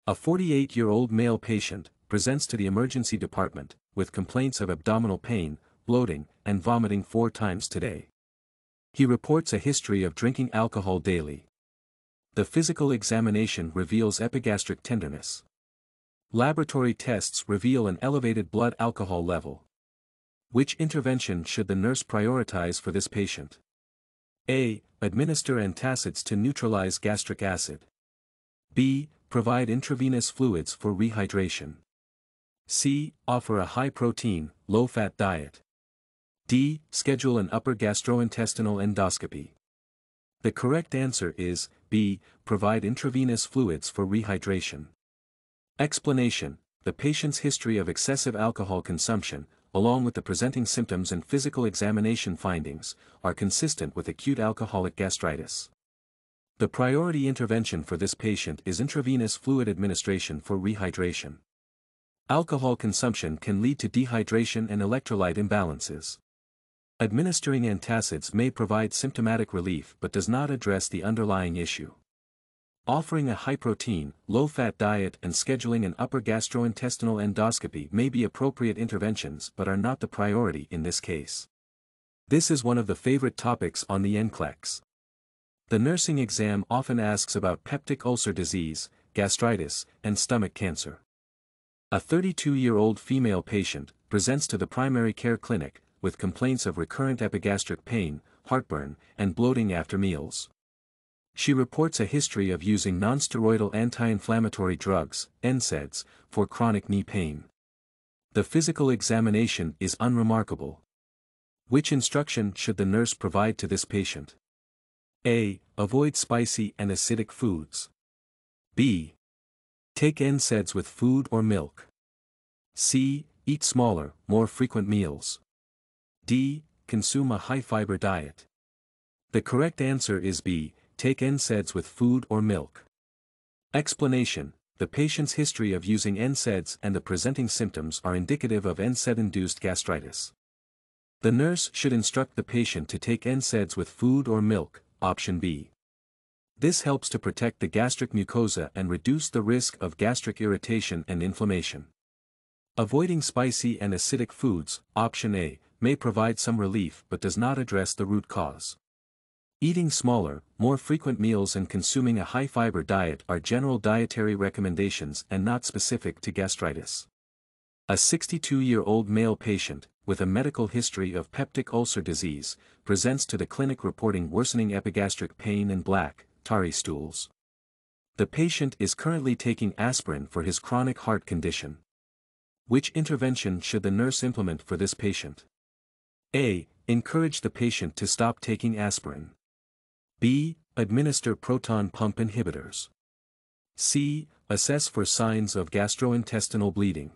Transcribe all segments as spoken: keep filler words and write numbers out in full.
A forty-eight-year-old male patient presents to the emergency department with complaints of abdominal pain, bloating, and vomiting four times today. He reports a history of drinking alcohol daily. The physical examination reveals epigastric tenderness. Laboratory tests reveal an elevated blood alcohol level. Which intervention should the nurse prioritize for this patient? A. Administer antacids to neutralize gastric acid. B. Provide intravenous fluids for rehydration. C. Offer a high-protein, low-fat diet. D. Schedule an upper gastrointestinal endoscopy. The correct answer is B. Provide intravenous fluids for rehydration. Explanation: the patient's history of excessive alcohol consumption, along with the presenting symptoms and physical examination findings, are consistent with acute alcoholic gastritis. The priority intervention for this patient is intravenous fluid administration for rehydration. Alcohol consumption can lead to dehydration and electrolyte imbalances. Administering antacids may provide symptomatic relief but does not address the underlying issue. Offering a high-protein, low-fat diet and scheduling an upper gastrointestinal endoscopy may be appropriate interventions but are not the priority in this case. This is one of the favorite topics on the Nclex. The nursing exam often asks about peptic ulcer disease, gastritis, and stomach cancer. A thirty-two-year-old female patient presents to the primary care clinic with complaints of recurrent epigastric pain, heartburn, and bloating after meals. She reports a history of using nonsteroidal anti-inflammatory drugs, N SAIDs, for chronic knee pain. The physical examination is unremarkable. Which instruction should the nurse provide to this patient? A. Avoid spicy and acidic foods. B. Take N SAIDs with food or milk. C. Eat smaller, more frequent meals. D. Consume a high-fiber diet. The correct answer is B. Take N SAIDs with food or milk. Explanation: the patient's history of using N SAIDs and the presenting symptoms are indicative of N SAID-induced gastritis. The nurse should instruct the patient to take N SAIDs with food or milk, option B. This helps to protect the gastric mucosa and reduce the risk of gastric irritation and inflammation. Avoiding spicy and acidic foods, option A, may provide some relief but does not address the root cause. Eating smaller, more frequent meals and consuming a high-fiber diet are general dietary recommendations and not specific to gastritis. A sixty-two-year-old male patient, with a medical history of peptic ulcer disease, presents to the clinic reporting worsening epigastric pain and black, tarry stools. The patient is currently taking aspirin for his chronic heart condition. Which intervention should the nurse implement for this patient? A. Encourage the patient to stop taking aspirin. B. Administer proton pump inhibitors. C. Assess for signs of gastrointestinal bleeding.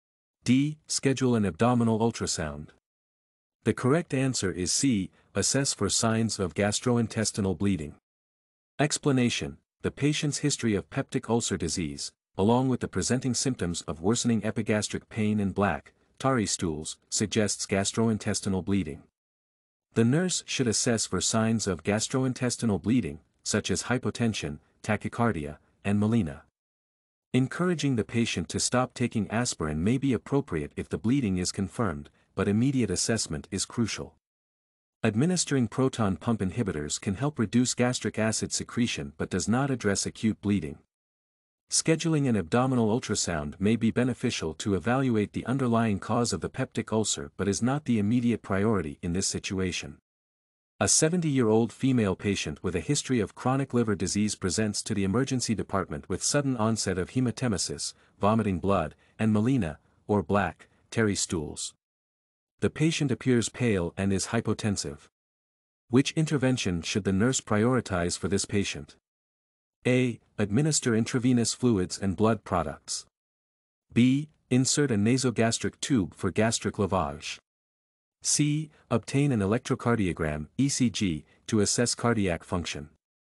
D. Schedule an abdominal ultrasound. The correct answer is C. Assess for signs of gastrointestinal bleeding. Explanation: the patient's history of peptic ulcer disease, along with the presenting symptoms of worsening epigastric pain and black, tarry stools, suggests gastrointestinal bleeding. The nurse should assess for signs of gastrointestinal bleeding, such as hypotension, tachycardia, and melena. Encouraging the patient to stop taking aspirin may be appropriate if the bleeding is confirmed, but immediate assessment is crucial. Administering proton pump inhibitors can help reduce gastric acid secretion but does not address acute bleeding. Scheduling an abdominal ultrasound may be beneficial to evaluate the underlying cause of the peptic ulcer but is not the immediate priority in this situation. A seventy-year-old female patient with a history of chronic liver disease presents to the emergency department with sudden onset of hematemesis, vomiting blood, and melena, or black, tarry stools. The patient appears pale and is hypotensive. Which intervention should the nurse prioritize for this patient? A. Administer intravenous fluids and blood products. B. Insert a nasogastric tube for gastric lavage. C. Obtain an electrocardiogram, E C G, to assess cardiac function.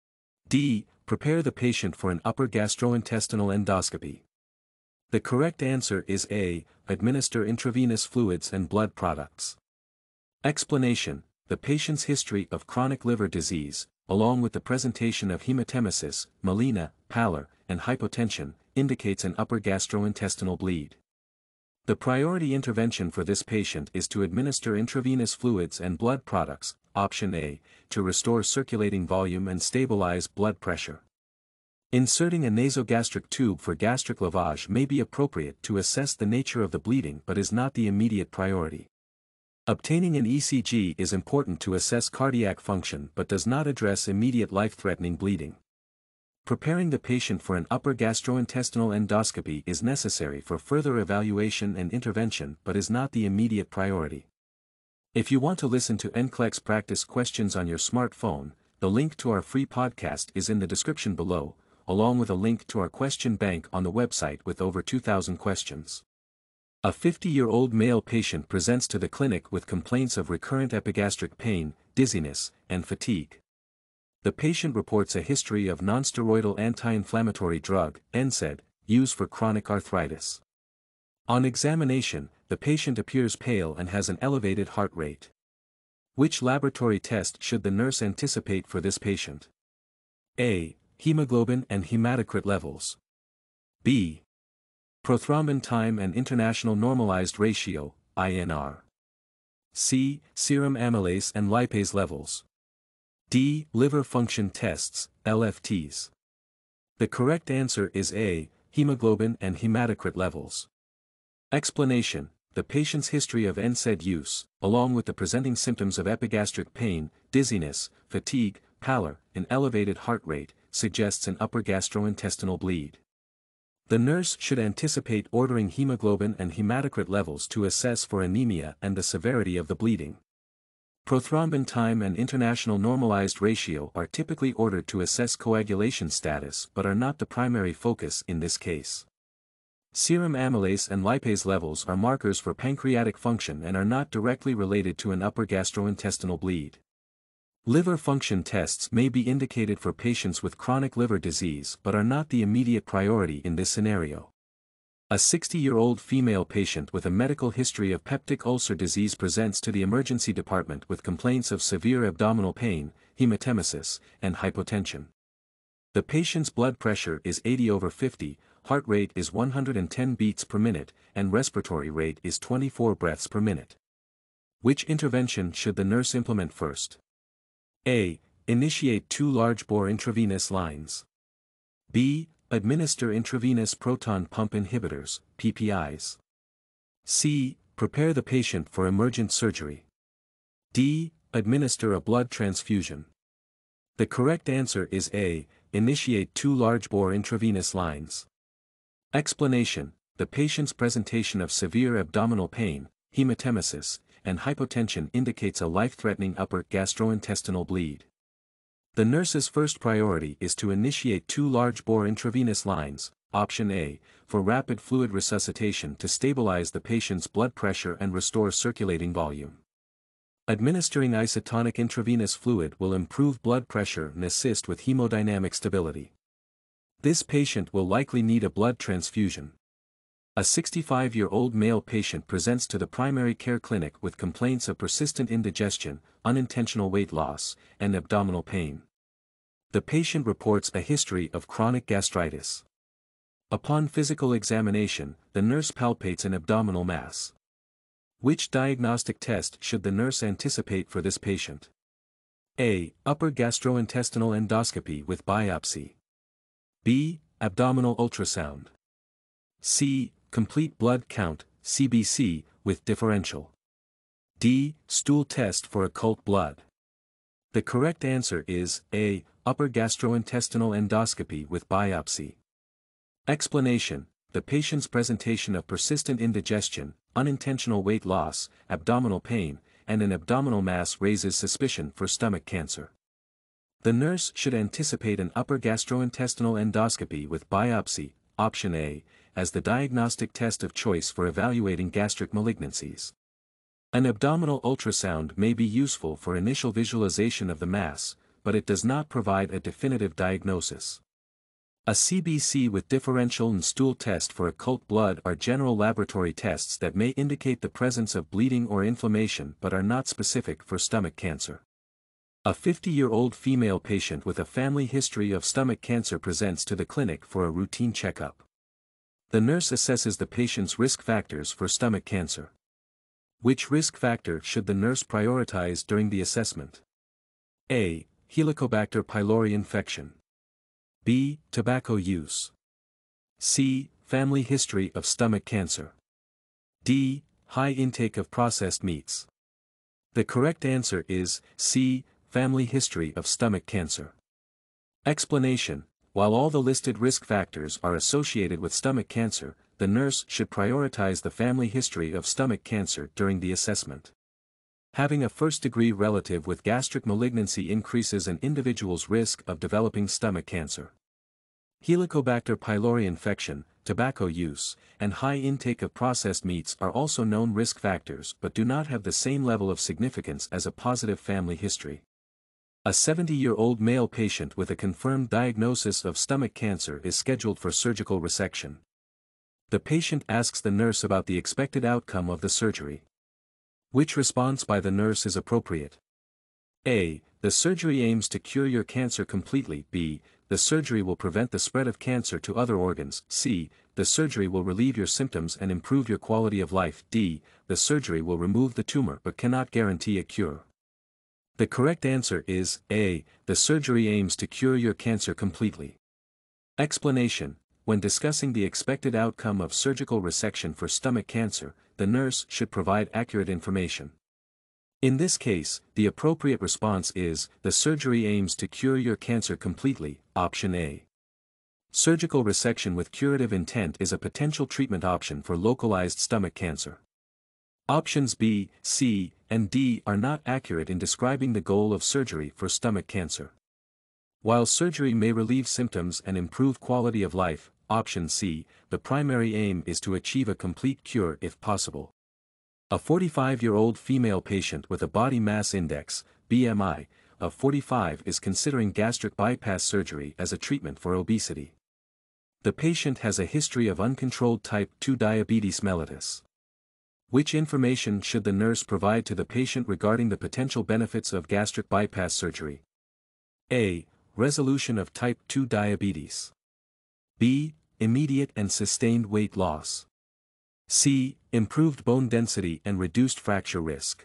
D. Prepare the patient for an upper gastrointestinal endoscopy. The correct answer is A. Administer intravenous fluids and blood products. Explanation: the patient's history of chronic liver disease, along with the presentation of hematemesis, melena, pallor, and hypotension, indicates an upper gastrointestinal bleed. The priority intervention for this patient is to administer intravenous fluids and blood products, option A, to restore circulating volume and stabilize blood pressure. Inserting a nasogastric tube for gastric lavage may be appropriate to assess the nature of the bleeding but is not the immediate priority. Obtaining an E C G is important to assess cardiac function but does not address immediate life-threatening bleeding. Preparing the patient for an upper gastrointestinal endoscopy is necessary for further evaluation and intervention but is not the immediate priority. If you want to listen to Nclex practice questions on your smartphone, the link to our free podcast is in the description below, along with a link to our question bank on the website with over two thousand questions. A fifty-year-old male patient presents to the clinic with complaints of recurrent epigastric pain, dizziness, and fatigue. The patient reports a history of nonsteroidal anti-inflammatory drug, N SAID, used for chronic arthritis. On examination, the patient appears pale and has an elevated heart rate. Which laboratory test should the nurse anticipate for this patient? A. Hemoglobin and hematocrit levels. B. Prothrombin time and international normalized ratio, I N R. C. Serum amylase and lipase levels. D. Liver function tests, L F Ts. The correct answer is A. Hemoglobin and hematocrit levels. Explanation: the patient's history of N SAID use, along with the presenting symptoms of epigastric pain, dizziness, fatigue, pallor, and elevated heart rate, suggests an upper gastrointestinal bleed. The nurse should anticipate ordering hemoglobin and hematocrit levels to assess for anemia and the severity of the bleeding. Prothrombin time and international normalized ratio are typically ordered to assess coagulation status but are not the primary focus in this case. Serum amylase and lipase levels are markers for pancreatic function and are not directly related to an upper gastrointestinal bleed. Liver function tests may be indicated for patients with chronic liver disease but are not the immediate priority in this scenario. A sixty-year-old female patient with a medical history of peptic ulcer disease presents to the emergency department with complaints of severe abdominal pain, hematemesis, and hypotension. The patient's blood pressure is eighty over fifty, heart rate is one hundred ten beats per minute, and respiratory rate is twenty-four breaths per minute. Which intervention should the nurse implement first? A. Initiate two large-bore intravenous lines. B. Administer intravenous proton pump inhibitors, P P Is. C. Prepare the patient for emergent surgery. D. Administer a blood transfusion. The correct answer is A. Initiate two large-bore intravenous lines. Explanation: the patient's presentation of severe abdominal pain, hematemesis, and hypotension indicates a life-threatening upper gastrointestinal bleed. The nurse's first priority is to initiate two large-bore intravenous lines, option A, for rapid fluid resuscitation to stabilize the patient's blood pressure and restore circulating volume. Administering isotonic intravenous fluid will improve blood pressure and assist with hemodynamic stability. This patient will likely need a blood transfusion. A sixty-five-year-old male patient presents to the primary care clinic with complaints of persistent indigestion, unintentional weight loss, and abdominal pain. The patient reports a history of chronic gastritis. Upon physical examination, the nurse palpates an abdominal mass. Which diagnostic test should the nurse anticipate for this patient? A. Upper gastrointestinal endoscopy with biopsy. B. Abdominal ultrasound. C. Complete blood count, C B C, with differential. D. Stool test for occult blood. The correct answer is A. Upper gastrointestinal endoscopy with biopsy. Explanation: the patient's presentation of persistent indigestion, unintentional weight loss, abdominal pain, and an abdominal mass raises suspicion for stomach cancer. The nurse should anticipate an upper gastrointestinal endoscopy with biopsy, option A, as the diagnostic test of choice for evaluating gastric malignancies. An abdominal ultrasound may be useful for initial visualization of the mass, but it does not provide a definitive diagnosis. A C B C with differential and stool test for occult blood are general laboratory tests that may indicate the presence of bleeding or inflammation but are not specific for stomach cancer. A fifty-year-old female patient with a family history of stomach cancer presents to the clinic for a routine checkup. The nurse assesses the patient's risk factors for stomach cancer. Which risk factor should the nurse prioritize during the assessment? A. Helicobacter pylori infection. B. Tobacco use. C. Family history of stomach cancer. D. High intake of processed meats. The correct answer is C. Family history of stomach cancer. Explanation: while all the listed risk factors are associated with stomach cancer, the nurse should prioritize the family history of stomach cancer during the assessment. Having a first-degree relative with gastric malignancy increases an individual's risk of developing stomach cancer. Helicobacter pylori infection, tobacco use, and high intake of processed meats are also known risk factors but do not have the same level of significance as a positive family history. A seventy-year-old male patient with a confirmed diagnosis of stomach cancer is scheduled for surgical resection. The patient asks the nurse about the expected outcome of the surgery. Which response by the nurse is appropriate? A. The surgery aims to cure your cancer completely. B. The surgery will prevent the spread of cancer to other organs. C. The surgery will relieve your symptoms and improve your quality of life. D. The surgery will remove the tumor but cannot guarantee a cure. The correct answer is A. The surgery aims to cure your cancer completely. Explanation: when discussing the expected outcome of surgical resection for stomach cancer, the nurse should provide accurate information. In this case, the appropriate response is, the surgery aims to cure your cancer completely, option A. Surgical resection with curative intent is a potential treatment option for localized stomach cancer. Options B, C, and D are not accurate in describing the goal of surgery for stomach cancer. While surgery may relieve symptoms and improve quality of life, option C, the primary aim is to achieve a complete cure if possible. A forty-five-year-old female patient with a body mass index, B M I, of forty-five is considering gastric bypass surgery as a treatment for obesity. The patient has a history of uncontrolled type two diabetes mellitus. Which information should the nurse provide to the patient regarding the potential benefits of gastric bypass surgery? A. Resolution of type two diabetes. B. Immediate and sustained weight loss. C. Improved bone density and reduced fracture risk.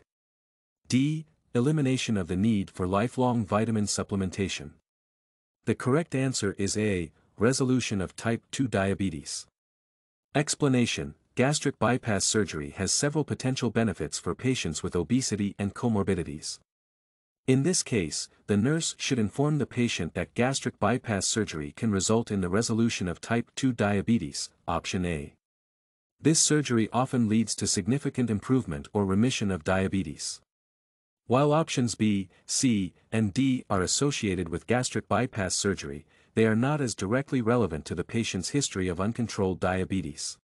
D. Elimination of the need for lifelong vitamin supplementation. The correct answer is A. Resolution of type two diabetes. Explanation: gastric bypass surgery has several potential benefits for patients with obesity and comorbidities. In this case, the nurse should inform the patient that gastric bypass surgery can result in the resolution of type two diabetes, option A. This surgery often leads to significant improvement or remission of diabetes. While options B, C, and D are associated with gastric bypass surgery, they are not as directly relevant to the patient's history of uncontrolled diabetes.